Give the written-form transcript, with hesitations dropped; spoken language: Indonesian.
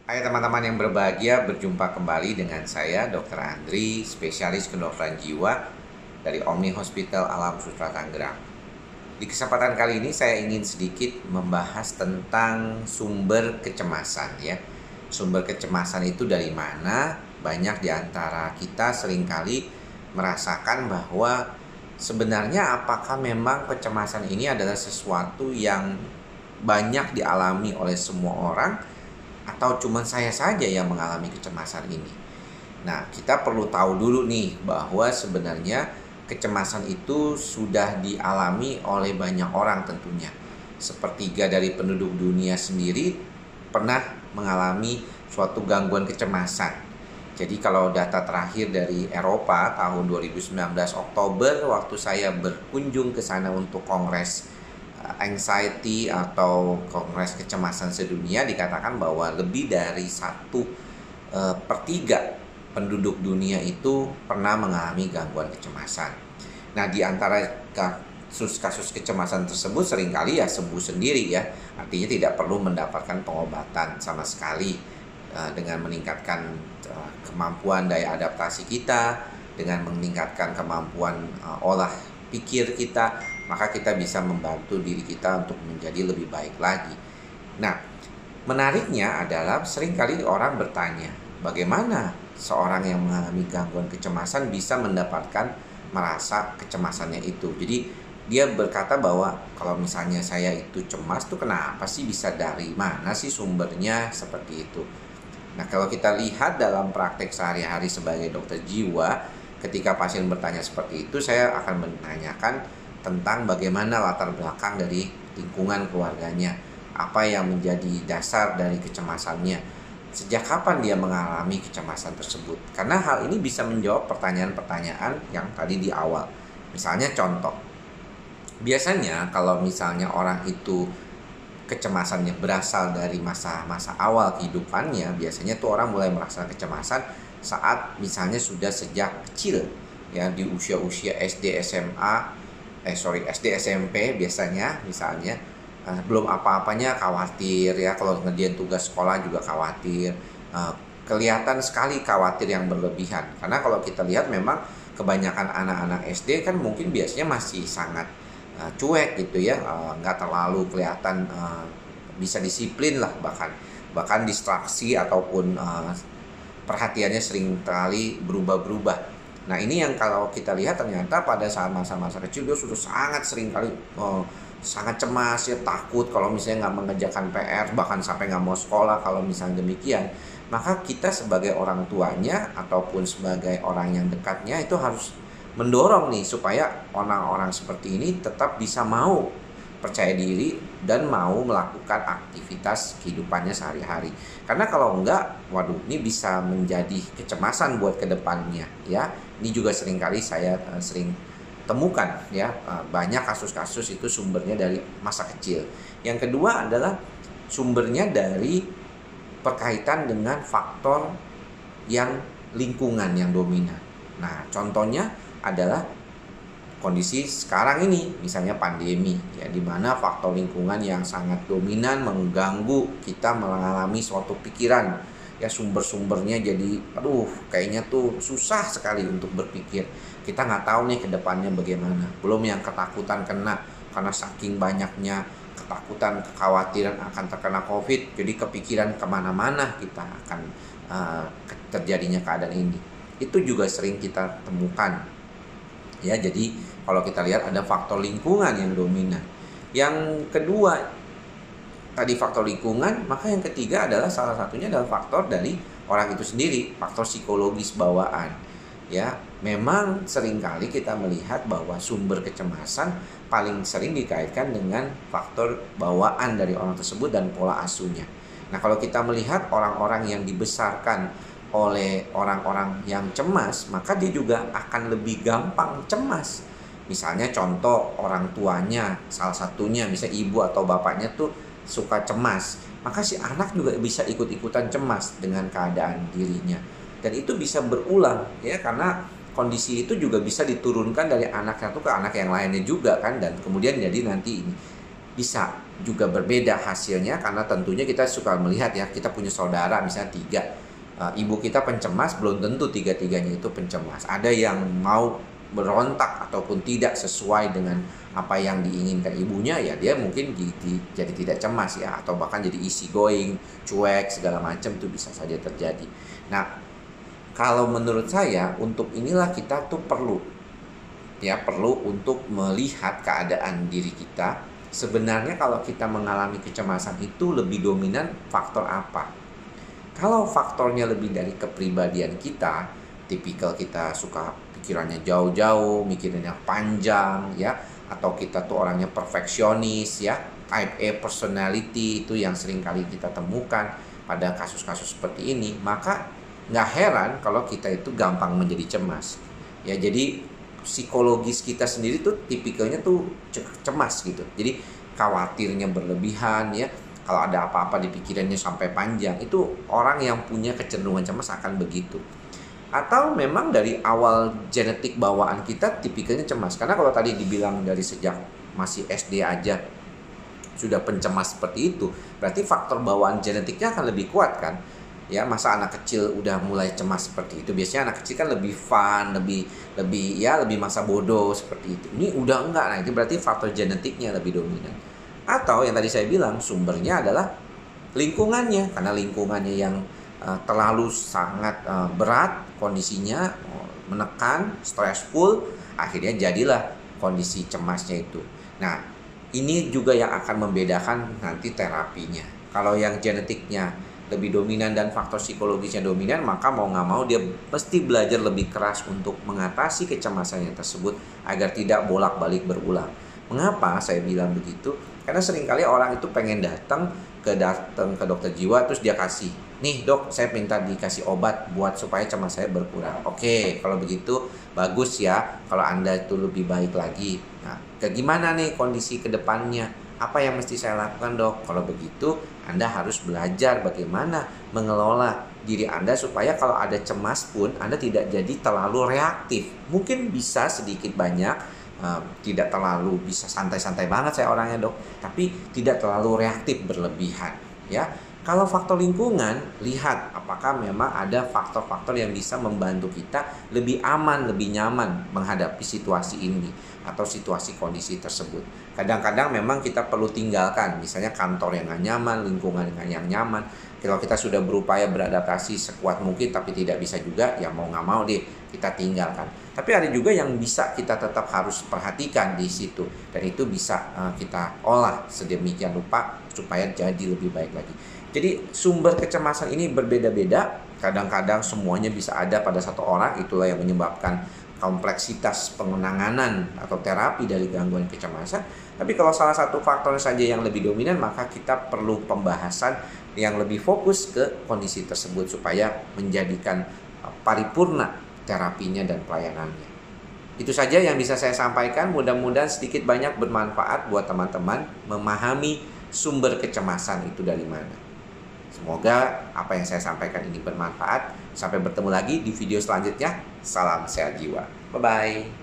Hai teman-teman yang berbahagia, berjumpa kembali dengan saya Dr. Andri, spesialis kedokteran jiwa dari Omni Hospital Alam Sutera Tangerang. Di kesempatan kali ini saya ingin sedikit membahas tentang sumber kecemasan ya. Sumber kecemasan itu dari mana? Banyak di antara kita seringkali merasakan bahwa sebenarnya apakah memang kecemasan ini adalah sesuatu yang banyak dialami oleh semua orang, atau cuma saya saja yang mengalami kecemasan ini. Nah, kita perlu tahu dulu nih bahwa sebenarnya kecemasan itu sudah dialami oleh banyak orang tentunya. Sepertiga dari penduduk dunia sendiri pernah mengalami suatu gangguan kecemasan. Jadi kalau data terakhir dari Eropa tahun 2019 Oktober, waktu saya berkunjung ke sana untuk kongres anxiety atau kongres kecemasan sedunia, dikatakan bahwa lebih dari 1/3 penduduk dunia itu pernah mengalami gangguan kecemasan. Nah, di antara kasus-kasus kecemasan tersebut seringkali ya sembuh sendiri ya, artinya tidak perlu mendapatkan pengobatan sama sekali. Dengan meningkatkan kemampuan daya adaptasi kita, dengan meningkatkan kemampuan olah pikir kita, maka kita bisa membantu diri kita untuk menjadi lebih baik lagi. Nah, menariknya adalah seringkali orang bertanya, bagaimana seorang yang mengalami gangguan kecemasan bisa mendapatkan merasa kecemasannya itu. Jadi dia berkata bahwa kalau misalnya saya itu cemas tuh kenapa sih, bisa dari mana sih sumbernya, seperti itu. Nah, kalau kita lihat dalam praktek sehari-hari sebagai dokter jiwa, ketika pasien bertanya seperti itu, saya akan menanyakan tentang bagaimana latar belakang dari lingkungan keluarganya, apa yang menjadi dasar dari kecemasannya, sejak kapan dia mengalami kecemasan tersebut. Karena hal ini bisa menjawab pertanyaan-pertanyaan yang tadi di awal. Misalnya contoh, biasanya kalau misalnya orang itu kecemasannya berasal dari masa-masa awal kehidupannya, biasanya tuh orang mulai merasa kecemasan saat misalnya sudah sejak kecil ya, di usia-usia SD SMP biasanya, misalnya belum apa-apanya khawatir ya, kalau ngerjain tugas sekolah juga khawatir, kelihatan sekali khawatir yang berlebihan. Karena kalau kita lihat memang kebanyakan anak-anak SD kan mungkin biasanya masih sangat cuek gitu ya, nggak terlalu kelihatan bisa disiplin lah, bahkan distraksi ataupun perhatiannya sering kali berubah-berubah. Nah, ini yang kalau kita lihat ternyata pada saat masa-masa kecil dia sudah sangat sering kali sangat cemas ya, takut kalau misalnya nggak mengerjakan PR, bahkan sampai nggak mau sekolah kalau misalnya demikian. Maka kita sebagai orang tuanya ataupun sebagai orang yang dekatnya itu harus mendorong nih supaya orang-orang seperti ini tetap bisa mau percaya diri dan mau melakukan aktivitas kehidupannya sehari-hari. Karena kalau enggak, waduh, ini bisa menjadi kecemasan buat kedepannya ya. Ini juga seringkali saya sering temukan ya, banyak kasus-kasus itu sumbernya dari masa kecil. Yang kedua adalah sumbernya dari berkaitan dengan faktor yang lingkungan yang dominan. Nah, contohnya adalah kondisi sekarang ini, misalnya pandemi ya, di mana faktor lingkungan yang sangat dominan mengganggu kita mengalami suatu pikiran ya, sumber-sumbernya jadi kayaknya tuh susah sekali untuk berpikir. Kita nggak tahu nih ke depannya bagaimana. Belum yang ketakutan kena, karena saking banyaknya ketakutan, kekhawatiran akan terkena COVID, jadi kepikiran kemana-mana kita akan terjadinya keadaan ini. Itu juga sering kita temukan ya. Jadi kalau kita lihat ada faktor lingkungan yang dominan. Yang kedua tadi faktor lingkungan, maka yang ketiga adalah salah satunya adalah faktor dari orang itu sendiri, faktor psikologis bawaan. Ya, memang seringkali kita melihat bahwa sumber kecemasan paling sering dikaitkan dengan faktor bawaan dari orang tersebut dan pola asuhnya. Nah, kalau kita melihat orang-orang yang dibesarkan oleh orang-orang yang cemas, maka dia juga akan lebih gampang cemas. Misalnya contoh, orang tuanya salah satunya, misalnya ibu atau bapaknya tuh suka cemas, maka si anak juga bisa ikut-ikutan cemas dengan keadaan dirinya. Dan itu bisa berulang ya, karena kondisi itu juga bisa diturunkan dari anak satu ke anak yang lainnya juga kan, dan kemudian jadi nanti ini bisa juga berbeda hasilnya, karena tentunya kita suka melihat ya, kita punya saudara misalnya 3, ibu kita pencemas, belum tentu 3-tiganya itu pencemas. Ada yang mau berontak ataupun tidak sesuai dengan apa yang diinginkan ibunya, ya dia mungkin jadi tidak cemas ya, atau bahkan jadi easy going, cuek segala macam, itu bisa saja terjadi. Nah, kalau menurut saya untuk inilah kita tuh perlu untuk melihat keadaan diri kita. Sebenarnya kalau kita mengalami kecemasan itu lebih dominan faktor apa? Kalau faktornya lebih dari kepribadian kita, tipikal kita suka pikirannya jauh-jauh, mikirin yang panjang ya, atau kita tuh orangnya perfeksionis ya, type A personality, itu yang sering kali kita temukan pada kasus-kasus seperti ini, maka nggak heran kalau kita itu gampang menjadi cemas ya. Jadi psikologis kita sendiri tuh tipikalnya tuh cemas gitu. Jadi khawatirnya berlebihan ya. Kalau ada apa-apa di pikirannya sampai panjang, itu orang yang punya kecenderungan cemas akan begitu. Atau memang dari awal genetik bawaan kita tipikalnya cemas. Karena kalau tadi dibilang dari sejak masih SD aja sudah pencemas seperti itu, berarti faktor bawaan genetiknya akan lebih kuat kan. Ya, masa anak kecil udah mulai cemas seperti itu? Biasanya anak kecil kan lebih fun, lebih masa bodoh seperti itu. Ini udah enggak. Nah, itu berarti faktor genetiknya lebih dominan. Atau yang tadi saya bilang sumbernya adalah lingkungannya, karena lingkungannya yang terlalu sangat berat kondisinya, menekan, stressful, akhirnya jadilah kondisi cemasnya itu. Nah, ini juga yang akan membedakan nanti terapinya. Kalau yang genetiknya lebih dominan dan faktor psikologisnya dominan, maka mau nggak mau dia mesti belajar lebih keras untuk mengatasi kecemasannya tersebut agar tidak bolak-balik berulang. Mengapa saya bilang begitu? Karena seringkali orang itu pengen datang ke dokter jiwa, terus dia kasih, nih dok, saya minta dikasih obat buat supaya cemas saya berkurang. Oke, kalau begitu bagus ya, kalau Anda itu lebih baik lagi. Nah, gimana nih kondisi kedepannya? Apa yang mesti saya lakukan dok? Kalau begitu Anda harus belajar bagaimana mengelola diri Anda supaya kalau ada cemas pun Anda tidak jadi terlalu reaktif. Mungkin bisa sedikit banyak, tidak terlalu bisa santai-santai banget saya orangnya dok, tapi tidak terlalu reaktif berlebihan ya. Kalau faktor lingkungan, lihat apakah memang ada faktor-faktor yang bisa membantu kita lebih aman, lebih nyaman menghadapi situasi ini atau situasi kondisi tersebut. Kadang-kadang memang kita perlu tinggalkan, misalnya kantor yang gak nyaman, lingkungan yang nyaman. Kalau kita sudah berupaya beradaptasi sekuat mungkin tapi tidak bisa juga, ya mau gak mau deh kita tinggalkan. Tapi ada juga yang bisa kita tetap harus perhatikan di situ, dan itu bisa kita olah sedemikian rupa supaya jadi lebih baik lagi. Jadi sumber kecemasan ini berbeda-beda, kadang-kadang semuanya bisa ada pada satu orang, itulah yang menyebabkan kompleksitas pengenanganan atau terapi dari gangguan kecemasan. Tapi kalau salah satu faktor saja yang lebih dominan, maka kita perlu pembahasan yang lebih fokus ke kondisi tersebut supaya menjadikan paripurna terapinya dan pelayanannya. Itu saja yang bisa saya sampaikan, mudah-mudahan sedikit banyak bermanfaat buat teman-teman memahami sumber kecemasan itu dari mana. Semoga apa yang saya sampaikan ini bermanfaat. Sampai bertemu lagi di video selanjutnya. Salam sehat jiwa. Bye-bye.